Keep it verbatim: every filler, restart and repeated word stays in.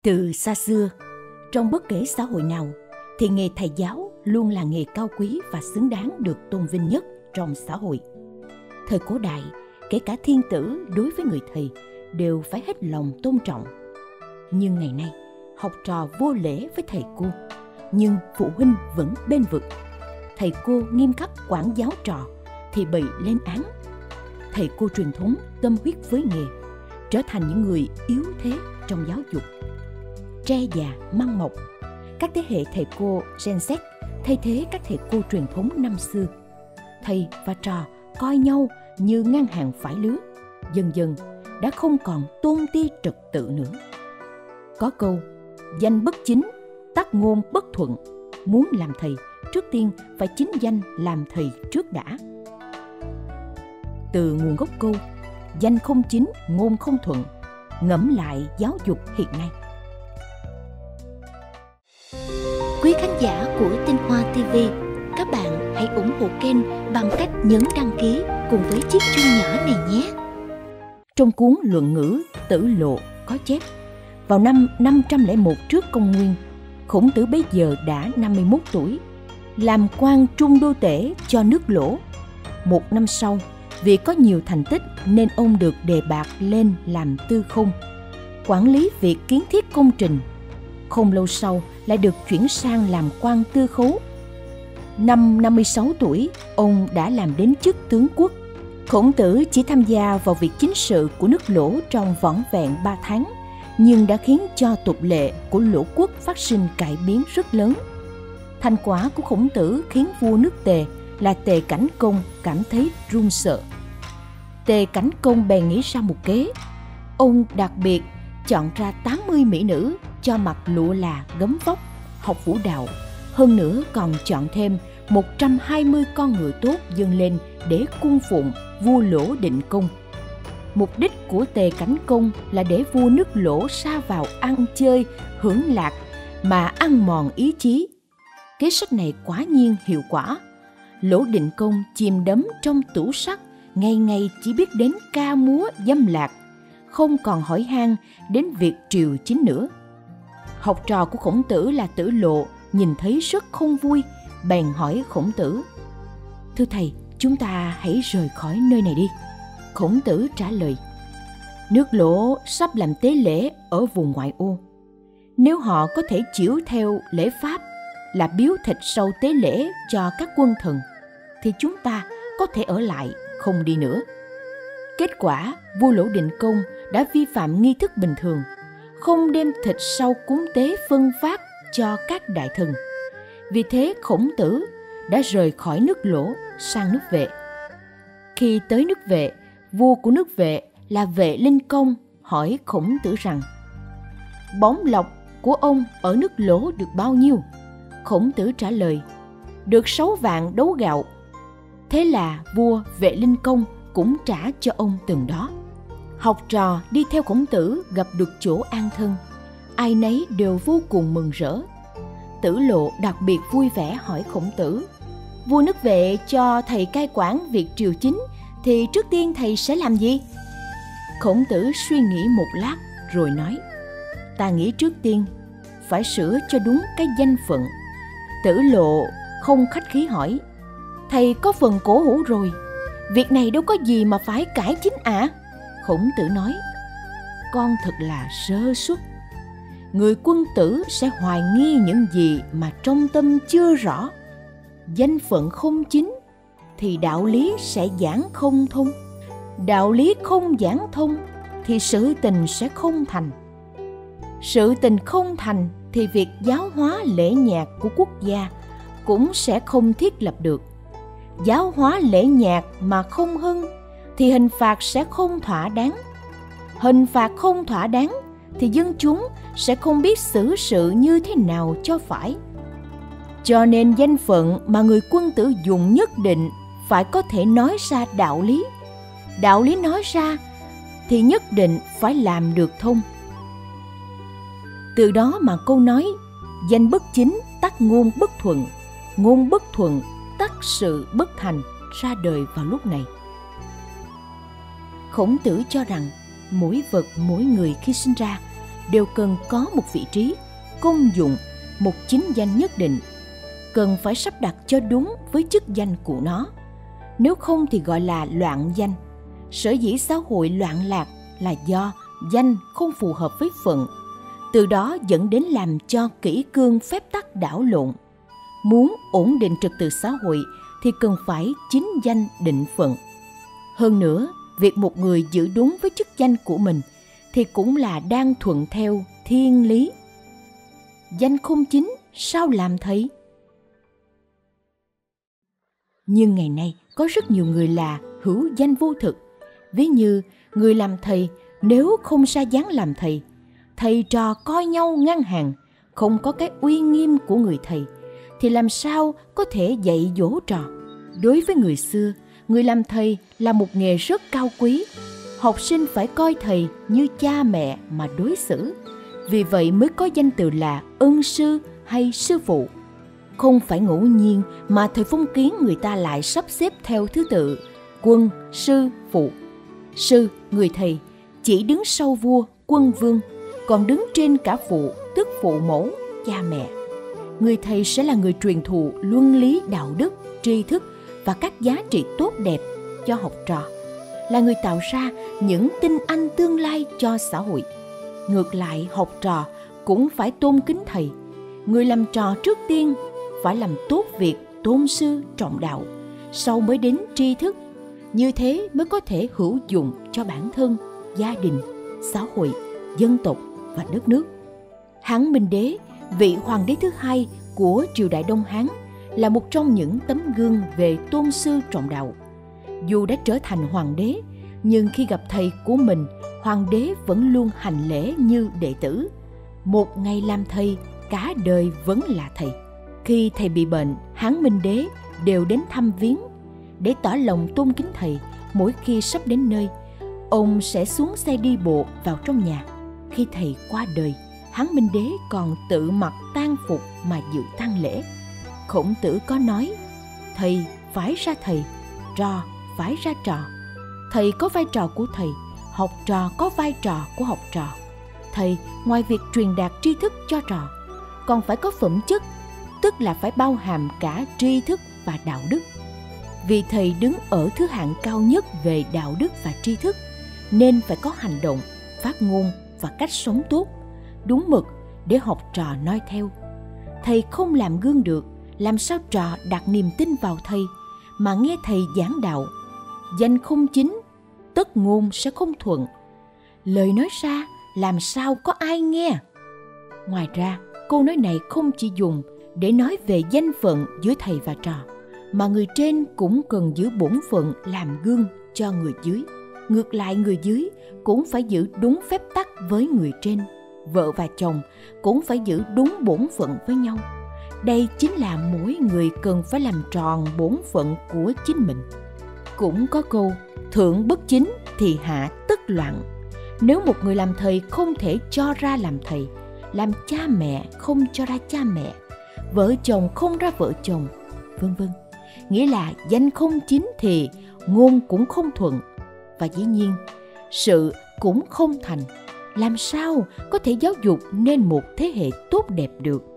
Từ xa xưa, trong bất kể xã hội nào, thì nghề thầy giáo luôn là nghề cao quý và xứng đáng được tôn vinh nhất trong xã hội. Thời cổ đại, kể cả thiên tử đối với người thầy đều phải hết lòng tôn trọng. Nhưng ngày nay, học trò vô lễ với thầy cô, nhưng phụ huynh vẫn bênh vực. Thầy cô nghiêm khắc quản giáo trò thì bị lên án. Thầy cô truyền thống tâm huyết với nghề, trở thành những người yếu thế trong giáo dục. Tre già măng mọc, các thế hệ thầy cô Gen Z thay thế các thầy cô truyền thống năm xưa. Thầy và trò coi nhau như ngang hàng phải lứa, dần dần đã không còn tôn ti trật tự nữa. Có câu, danh bất chính, tác ngôn bất thuận. Muốn làm thầy, trước tiên phải chính danh làm thầy trước đã. Từ nguồn gốc câu, danh không chính, ngôn không thuận, ngẫm lại giáo dục hiện nay. Quý khán giả của Tinh Hoa ti vi, các bạn hãy ủng hộ kênh bằng cách nhấn đăng ký cùng với chiếc chuông nhỏ này nhé. Trong cuốn Luận Ngữ Tử Lộ có chép, vào năm năm trăm lẻ một trước công nguyên, Khổng Tử bấy giờ đã năm mươi mốt tuổi, làm quan trung đô tể cho nước Lỗ. Một năm sau, vì có nhiều thành tích nên ông được đề bạt lên làm tư không, quản lý việc kiến thiết công trình. Không lâu sau lại được chuyển sang làm quan tư khấu. Năm năm mươi sáu tuổi, ông đã làm đến chức tướng quốc. Khổng Tử chỉ tham gia vào việc chính sự của nước Lỗ trong vỏn vẹn ba tháng, nhưng đã khiến cho tục lệ của Lỗ quốc phát sinh cải biến rất lớn. Thành quả của Khổng Tử khiến vua nước Tề là Tề Cảnh Công cảm thấy run sợ. Tề Cảnh Công bèn nghĩ ra một kế. Ông đặc biệt chọn ra tám mươi mỹ nữ cho mặc lụa là gấm vóc, học vũ đạo. Hơn nữa còn chọn thêm một trăm hai mươi con ngựa tốt dâng lên để cung phụng vua Lỗ Định Công. Mục đích của Tề Cảnh Công là để vua nước Lỗ sa vào ăn chơi, hưởng lạc mà ăn mòn ý chí. Kế sách này quả nhiên hiệu quả. Lỗ Định Công chìm đắm trong tủ sắt, ngày ngày chỉ biết đến ca múa dâm lạc, không còn hỏi han đến việc triều chính nữa. Học trò của Khổng Tử là Tử Lộ nhìn thấy rất không vui, bèn hỏi Khổng Tử: "Thưa thầy, chúng ta hãy rời khỏi nơi này đi." Khổng Tử trả lời: "Nước Lỗ sắp làm tế lễ ở vùng ngoại ô. Nếu họ có thể chiếu theo lễ pháp là biếu thịt sau tế lễ cho các quân thần, thì chúng ta có thể ở lại, không đi nữa." Kết quả, vua Lỗ Định Công đã vi phạm nghi thức bình thường, không đem thịt sau cúng tế phân phát cho các đại thần. Vì thế Khổng Tử đã rời khỏi nước Lỗ sang nước Vệ. Khi tới nước Vệ, vua của nước Vệ là Vệ Linh Công hỏi Khổng Tử rằng: "Bổng lộc của ông ở nước Lỗ được bao nhiêu?" Khổng Tử trả lời: "Được sáu vạn đấu gạo." Thế là vua Vệ Linh Công cũng trả cho ông từng đó. Học trò đi theo Khổng Tử gặp được chỗ an thân, ai nấy đều vô cùng mừng rỡ. Tử Lộ đặc biệt vui vẻ hỏi Khổng Tử: "Vua nước Vệ cho thầy cai quản việc triều chính, thì trước tiên thầy sẽ làm gì?" Khổng Tử suy nghĩ một lát rồi nói: "Ta nghĩ trước tiên phải sửa cho đúng cái danh phận." Tử Lộ không khách khí hỏi: "Thầy có phần cổ hủ rồi, việc này đâu có gì mà phải cải chính ạ?" À? Khổng Tử nói: "Con thật là sơ suất. Người quân tử sẽ hoài nghi những gì mà trong tâm chưa rõ. Danh phận không chính thì đạo lý sẽ giảng không thông. Đạo lý không giảng thông thì sự tình sẽ không thành. Sự tình không thành thì việc giáo hóa lễ nhạc của quốc gia cũng sẽ không thiết lập được. Giáo hóa lễ nhạc mà không hưng thì hình phạt sẽ không thỏa đáng. Hình phạt không thỏa đáng thì dân chúng sẽ không biết xử sự như thế nào cho phải. Cho nên danh phận mà người quân tử dùng nhất định phải có thể nói ra đạo lý. Đạo lý nói ra thì nhất định phải làm được thông." Từ đó mà câu nói danh bất chính, tắc ngôn bất thuận, ngôn bất thuận, tắc sự bất thành ra đời vào lúc này. Khổng Tử cho rằng mỗi vật mỗi người khi sinh ra đều cần có một vị trí, công dụng, một chính danh nhất định, cần phải sắp đặt cho đúng với chức danh của nó. Nếu không thì gọi là loạn danh. Sở dĩ xã hội loạn lạc là do danh không phù hợp với phận, từ đó dẫn đến làm cho kỷ cương phép tắc đảo lộn. Muốn ổn định trật tự xã hội thì cần phải chính danh định phận. Hơn nữa, việc một người giữ đúng với chức danh của mình thì cũng là đang thuận theo thiên lý. Danh không chính sao làm thầy? Nhưng ngày nay có rất nhiều người là hữu danh vô thực. Ví như người làm thầy nếu không sa dáng làm thầy, thầy trò coi nhau ngang hàng, không có cái uy nghiêm của người thầy, thì làm sao có thể dạy dỗ trò? Đối với người xưa, người làm thầy là một nghề rất cao quý. Học sinh phải coi thầy như cha mẹ mà đối xử. Vì vậy mới có danh từ là ân sư hay sư phụ. Không phải ngẫu nhiên mà thời phong kiến người ta lại sắp xếp theo thứ tự quân, sư, phụ. Sư, người thầy, chỉ đứng sau vua, quân vương, còn đứng trên cả phụ, tức phụ mẫu, cha mẹ. Người thầy sẽ là người truyền thụ luân lý đạo đức, tri thức và các giá trị tốt đẹp cho học trò, là người tạo ra những tinh anh tương lai cho xã hội. Ngược lại, học trò cũng phải tôn kính thầy. Người làm trò trước tiên phải làm tốt việc tôn sư trọng đạo, sau mới đến tri thức. Như thế mới có thể hữu dụng cho bản thân, gia đình, xã hội, dân tộc và đất nước. Hán Minh Đế, vị hoàng đế thứ hai của triều đại Đông Hán, là một trong những tấm gương về tôn sư trọng đạo. Dù đã trở thành hoàng đế, nhưng khi gặp thầy của mình, hoàng đế vẫn luôn hành lễ như đệ tử. Một ngày làm thầy, cả đời vẫn là thầy. Khi thầy bị bệnh, Hán Minh Đế đều đến thăm viếng. Để tỏ lòng tôn kính thầy, mỗi khi sắp đến nơi, ông sẽ xuống xe đi bộ vào trong nhà. Khi thầy qua đời, Hán Minh Đế còn tự mặc tang phục mà dự tang lễ. Khổng Tử có nói, thầy phải ra thầy, trò phải ra trò. Thầy có vai trò của thầy, học trò có vai trò của học trò. Thầy ngoài việc truyền đạt tri thức cho trò, còn phải có phẩm chất, tức là phải bao hàm cả tri thức và đạo đức. Vì thầy đứng ở thứ hạng cao nhất về đạo đức và tri thức, nên phải có hành động, phát ngôn và cách sống tốt, đúng mực để học trò noi theo. Thầy không làm gương được, làm sao trò đặt niềm tin vào thầy mà nghe thầy giảng đạo? Danh không chính, tất ngôn sẽ không thuận. Lời nói ra làm sao có ai nghe? Ngoài ra, câu nói này không chỉ dùng để nói về danh phận giữa thầy và trò, mà người trên cũng cần giữ bổn phận làm gương cho người dưới. Ngược lại, người dưới cũng phải giữ đúng phép tắc với người trên. Vợ và chồng cũng phải giữ đúng bổn phận với nhau. Đây chính là mỗi người cần phải làm tròn bổn phận của chính mình. Cũng có câu, thượng bất chính thì hạ tất loạn. Nếu một người làm thầy không thể cho ra làm thầy, làm cha mẹ không cho ra cha mẹ, vợ chồng không ra vợ chồng, vân vân, nghĩa là danh không chính thì ngôn cũng không thuận, và dĩ nhiên sự cũng không thành. Làm sao có thể giáo dục nên một thế hệ tốt đẹp được?